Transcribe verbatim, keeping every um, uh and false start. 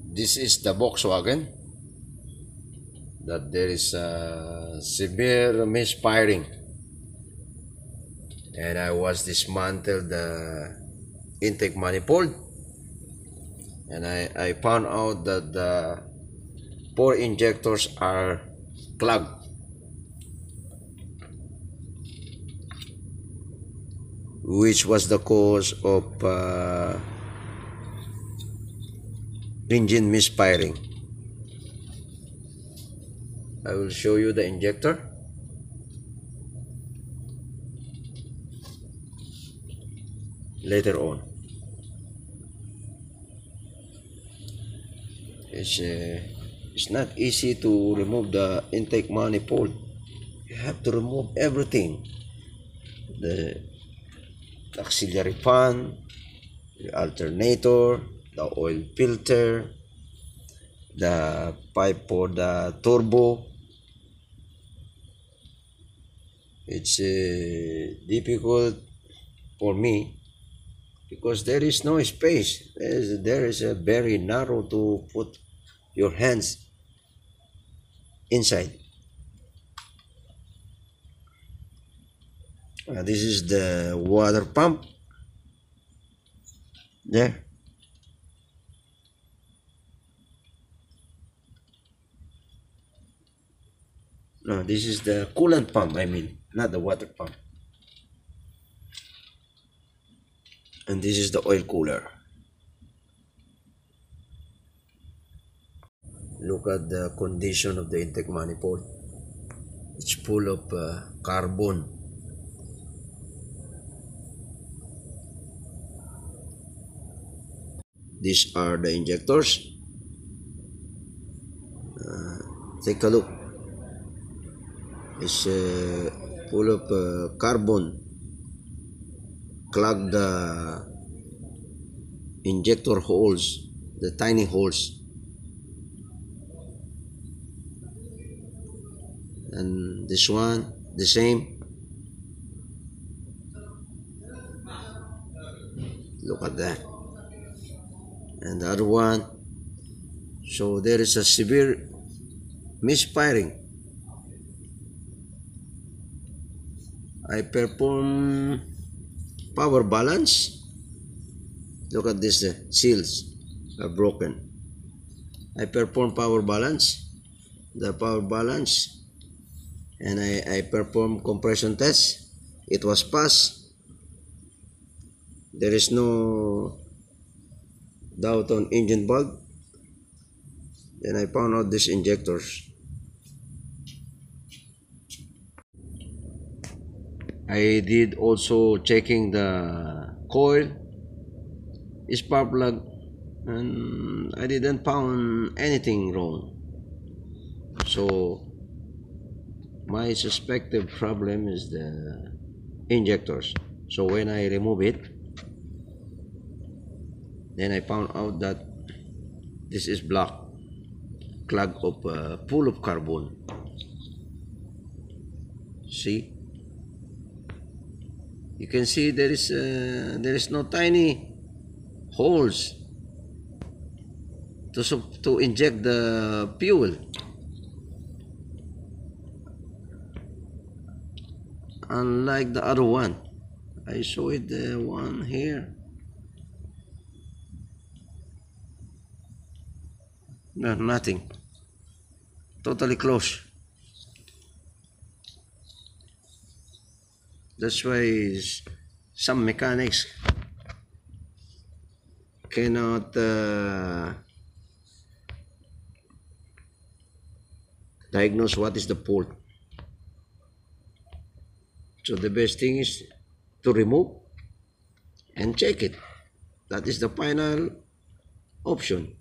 This is the Volkswagen that there is a severe misfiring, and I was dismantled the intake manifold, and I, I found out that the four injectors are clogged, which was the cause of uh, engine misfiring. I will show you the injector. Later on. It's, uh, it's not easy to remove the intake manifold. You have to remove everything. The auxiliary fan, the alternator, the oil filter, the pipe for the turbo. It's uh, difficult for me because there is no space. There is, there is a very narrow to put your hands inside. Uh, this is the water pump. There. No, this is the coolant pump, I mean, not the water pump. And this is the oil cooler. Look at the condition of the intake manifold. It's full of uh, carbon. These are the injectors. Uh, take a look. It's uh, full of uh, carbon. Clog the injector holes, the tiny holes. And this one, the same. Look at that. And the other one. So there is a severe misfiring. I perform power balance. Look at this, the seals are broken. I perform power balance, the power balance, and I, I perform compression test. It was passed. There is no doubt on engine bulb. Then I found out these injectors. I did also checking the coil, spark plug, and I didn't found anything wrong. So my suspected problem is the injectors. So when I remove it, then I found out that this is blocked, clog of uh, full of carbon. See? You can see there is uh, there is no tiny holes to to inject the fuel. Unlike the other one, I show it the one here. No, nothing. Totally closed. That's why some mechanics cannot uh, diagnose what is the fault. So the best thing is to remove and check it. That is the final option.